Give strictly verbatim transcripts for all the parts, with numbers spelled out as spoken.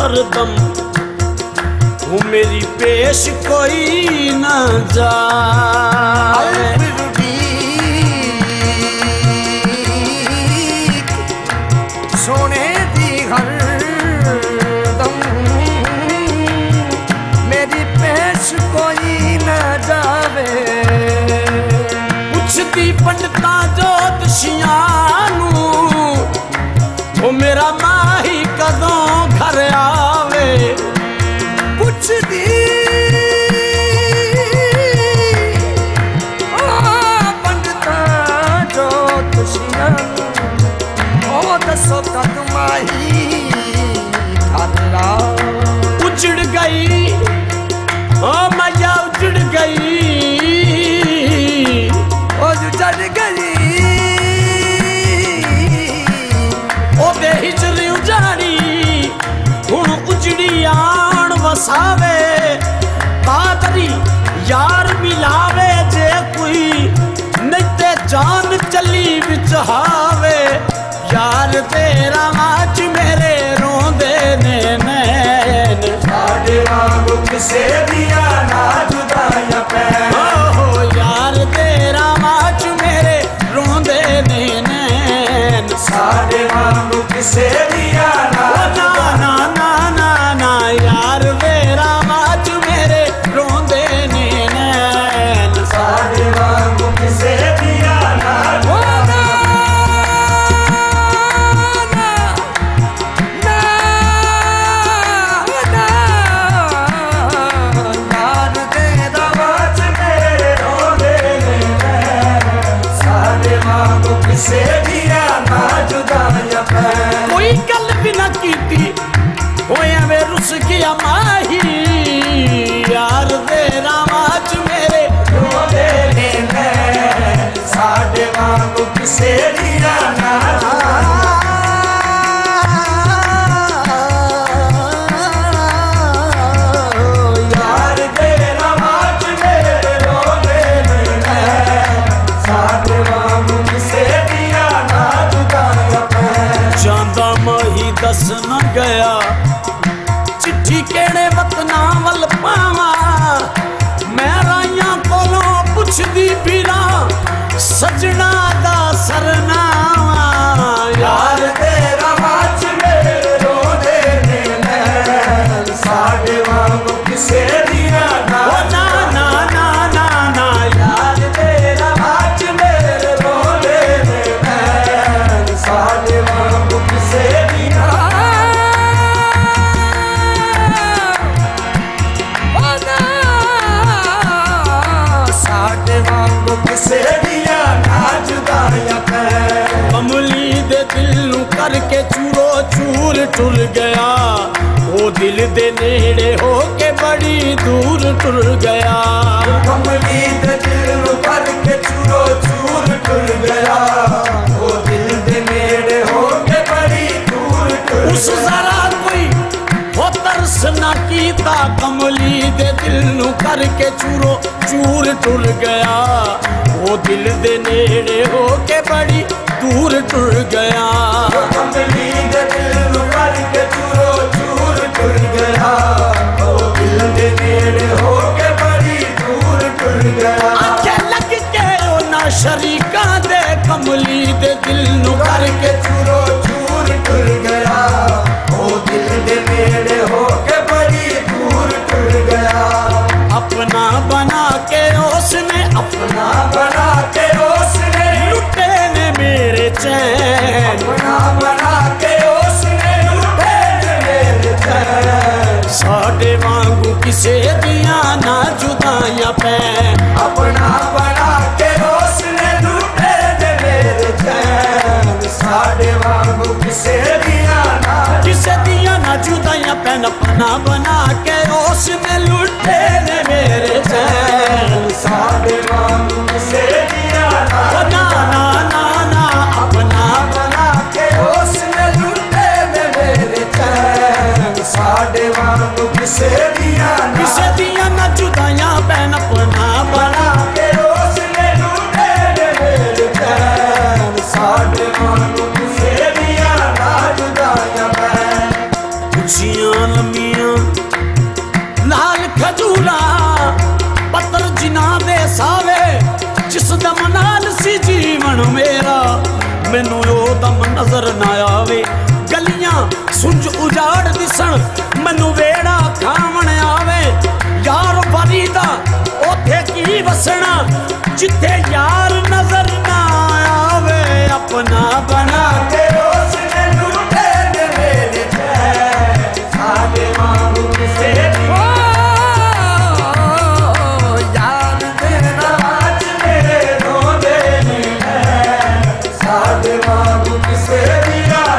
हरदम वो मेरी पेश कोई ना जाए। सोने दी हरदम मेरी पेश कोई ना जावे। पुछदी पंडिता ज्योतिषियां नू वो मेरा माही कदों घर आवे। पुछदी पंडिता ज्योतिषियां ओ दसो कद माही घर आवे। उजड़ गई ओ मैया उजड़ गई ओ उजड़ गई ओदे हिजरी उजाड़ी हुण उजड़ी आन वसावे। कादरी यार मिलावे जे कोई नहीं ते जान चली विचहावे। यार तेरा माच मेरे रोंदे ने नैन साडे वांगू किसे दिया ना जुदाइयां पैन। हो यार तेरा माच मेरे रोंदे ने नैन साडे वांगू किसे दिया ना ना ना ना ना ना यार तेरा माच मेरे रोंदे ने नैन साडे वांगू किसे दिया ना कोई गल भी ना कीती होया वे रुस गया माही। यार तेरा माच मेरे रोंदे ने साडे वांगू किसे दिया ना। यार तेरा माच मेरे रोंदे ने साडे वांगू किसे दिया ना जुदाइयां पैन। जांदा माही दस न गया चिट्ठी केड़े वतना वल पावा। मैं राइयां कोलों पुछदी फिरा सजना दा सरनावा। यार तेरा माच मेरे रोंदे ने साडे वांगू किसे दिया ना ना ना ना ना ना यार तेरा माच मेरे रोंदे ने साडे वांगू किसे दिया साडे वांगू किसे दिया ना जुदाइयां पैन। कमली दे दिल नू करके चूरो चूर टुर गया। वो दिल दे नेड़े होके बड़ी दूर टुर गया। कमली दे दिल नू करके चूरो चूर टुर गया। वो दिल दे नेड़े होके बड़ी दूर टुर उस जरा कोई हो तरस ना कीता। कमली दे दिल नू करके चूरो चूर टुर गया। वो दिल दे नेड़े होके बड़ी दूर टुर गया। कमली दे दिल नू करके चूरो चूर टुर गया। वो दिल दे नेड़े होके बड़ी दूर टुर गया। आखे लग के ओ ना शरीका दे कमली दे दिल नू करके चूरो चूर टुर गया। वो दिल दे नेड़े होके बड़ी दूर टुर गया। अपना बना के उसने अपना बना के उसने लुटे ने मेरे चैन। अपना बना के उसने लुटे ने मेरे चैन। साडे वांगू किसे दिया ना जुदाइयां पैन। अपना बना के उसने लुटे ने मेरे चैन। साडे वांगू किसे दिया ना किसे दिया ना जुदाइयां पैन। अपना बना के उसने लुटे ने मेरे चैन। साडे वांगू किसे दिया ना ना ना ना ना अपना बना के उसने लुटे ने मेरे चैन। साडे वांगू किसे दिया ना किसे दिया ना जुदाइयां पैन। अपना बना के उसने लुटे ने मेरे चैन। साडे वांगू किसे दिया ना जुदाइयां पैन। ਉੱਚੀਆਂ ਲੰਮੀਆਂ ਲਾਲ ਖਜੂਰਾ ਪੱਤਰ ਜਿਨ੍ਹਾਂ ਦੇ ਸਾਵੇ ਜਿਸ ਦਮ ਨਾਲ ਸੀ ਜੀਵਨ ਮੇਰਾ ਮੈਨੂੰ ਉਹ ਦਮ ਨਜ਼ਰ ਨਾ ਆਵੇ ਗਲੀਆਂ ਸੁੰਝ ਉਜਾੜ ਦਿਸਣ ਮੈਨੂੰ ਵੇੜਾ ਖਾਵਣ ਆਵੇ ਯਾਰ ਫਰੀਦਾ ਉੱਥੇ ਕੀ ਵਸਣਾ ਜਿੱਥੇ ਯਾਰ ਨਜ਼ਰ ਨਾ ਆਵੇ ਆਪਣਾ ਬਣਾ ਕੇ ਉਸ ਨੇ ਲੁੱਟੇ ਨੇ ਮੇਰੇ ਚੈਨ ਸਾਡੇ ਵਾਂਗੂ ਕਿਸੇ ਦੀ ਯਾਰ ਦੇ ਨਾਚ ਮੇਰੇ ਰੋਂਦੇ ਨਹੀਂ ਹੈ ਸਾਡੇ ਵਾਂਗੂ ਕਿਸੇ ਦੀ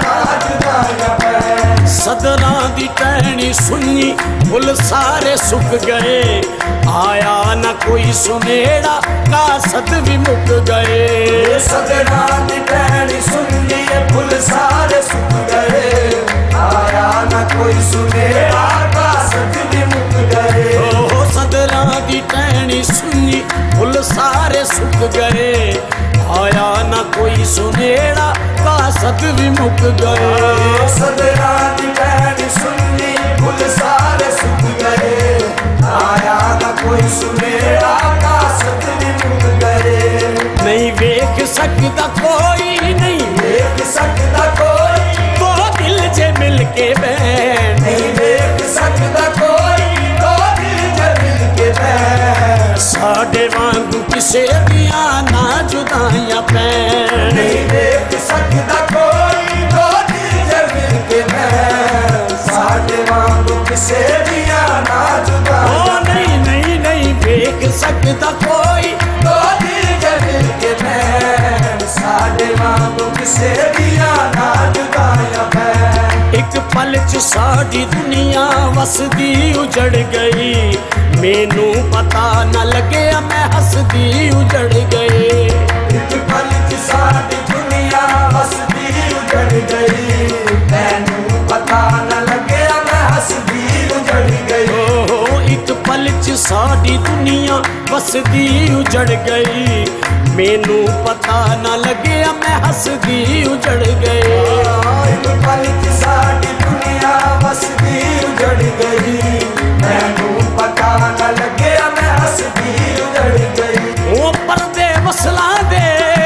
सदरां दी टहनी सुनी फुल सारे सुक गए आया न कोई सुनेड़ा कासद भी मुक गए सदरां दी टहनी सुनी फुल सारे सुक गए आया न कोई सुनेड़ा कासद भी मुक गए ओ सदरां दी टहनी सुनी फुल सारे सुक गए आया न कोई सुनेड़ा कासद भी मुक गए सदरां दी टहनी सुनी फुल सारे सुक गए आया न कोई सुनेड़ा कासद भी मुक गए नहीं वेख सकता कोई नहीं वेख सकता कोई दो दिल जे मिल के बैठ नहीं वेख सकता कोई दो दिल जे मिल के बैठ साडे वांगू किसे दियां ना जुदाइयां पैण नहीं वेख सकता कोई दो दिल जे मिल के बैठ साडे वांगू किसे दियां ना जुदाइयां नहीं नहीं नहीं वेख सकता कोई दो दिल जे मिल के बैठ साडे वांगू किसे दियां ना जुदाइयां पैण एक पल च साडी दुनिया वसदी उजड़ गई मैनू पता न लगे मैं हसदी उजड़ गई एक पल च साडी दुनिया वसदी उजड़ गई मैनू पता न लगे मैं हसदी उजड़ गई ओ एक पल च साडी दुनिया वसदी उजड़ गई मैनू पता न लगे मैं हसदी उजड़ गई एक पल च साडी दुनिया वसदी उजड़ गई मैनू पता न लगे मैं हसदी उजड़ गई ओ पर्दे वसला दे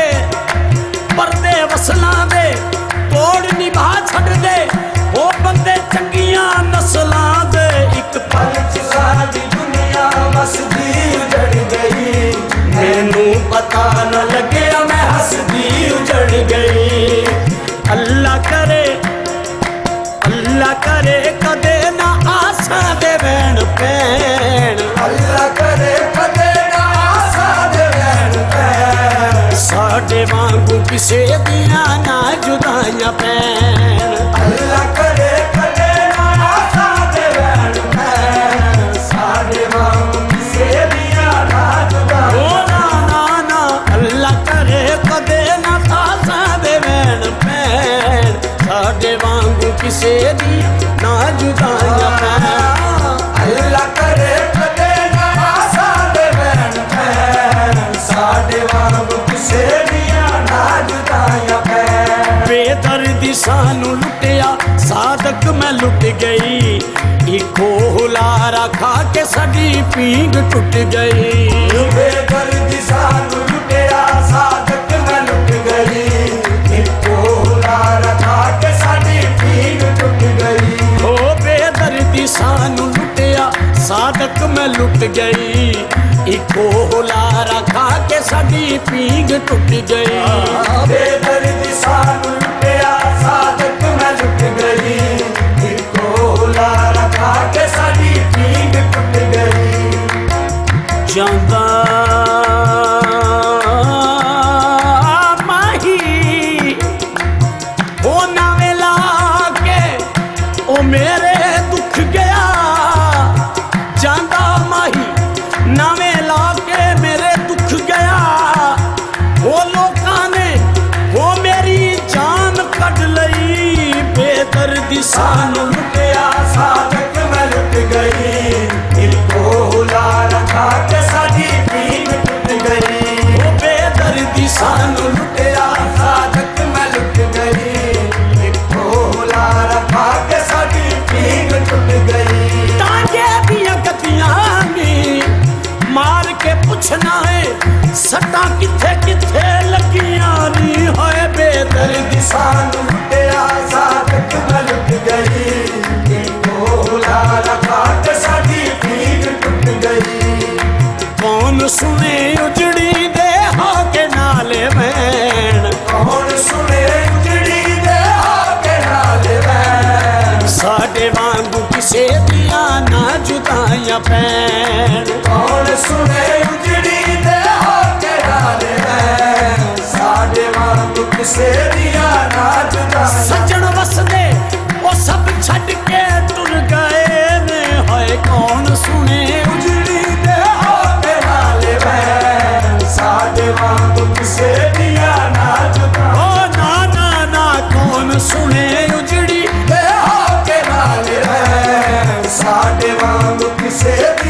पर्दे वसला दे तोड़ निभा छड़ दे ओ बंदे चंगियां नस्लां दे एक पल च साडी दुनिया वसदी उजड़ गई मैनू पता न लगे मैं हसदी उजड़ गई अल्लाह करे अल्लाह करे कदे ना आसा दे वैन पैण अल्लाह करे कदे ना आसा दे वैन पैण साडे वांगू किसे दियां ना जुदाइयां पैण अल्लाह करे कदे ना आसा दे वैन पैण साडे वांगू किसे दियां ना जुदाइयां ओ ना ना ना अल्लाह करे कदे ना आसा दे वैन पैण साडे वांगू किसे दी ना जुदाइयां पैण अल्लाह करे कदे ना आसा दे वैन पैण साडे वांगू किसे दियां ना जुदाइयां पैण बेदर्दी सानू लुटिया सादक मैं लुट गई इको हुलारा खा के साडी पींग टुट गई बेदर्दी सानू लुटिया सादक मैं लुट गई इको हुलारा खा के साडी पींग टुट गई ओ बेदर्दी सानू लुटिया सादक मैं लुट गई इको हुलारा खा के साडी पींग टुट गई बेदर्दी सानू लुटिया सादक मैं लुट गई इको हुलारा खा के साडी पींग टुट गई जांदा माही ओ नावे ला के ओ मेरे दुख गया जांदा माही नावे ला के मेरे दुख गया वो लोकां ने वो मेरी जान कट लई बेदर्दी सानू लुटिया सादक मैं लुट गई इको हुलारा खा के साडी पींग टुट गई वो बेदर्दी सानू लुटिया सादक मैं लुट गई इको हुलारा खा के साडी पींग लुटिया सादक न लुट गई, इनको लाला खाट साडी पीर टुट गई। कौन सुने उजड़ी दे हाके नाले वैन, कौन सुने उजड़ी दे हाके नाले वैन, साडे वांगू किसे दिया ना जुदाइयां पैन। कौन सुने उजड़ी दे हाके नाले वैन, साडे वांगू किसे दिया ना जुदाइयां। सज्जन वसदे वो सब छड़ के टुर गए ने, हाय कौन सुने उजड़ी दे हाके नाले वैन, साडे वांगू किसे दिया ना जुदाइयां। ओ ना ना ना कौन सुने उजड़ी दे हाके नाले वैन, साडे वांगू किसे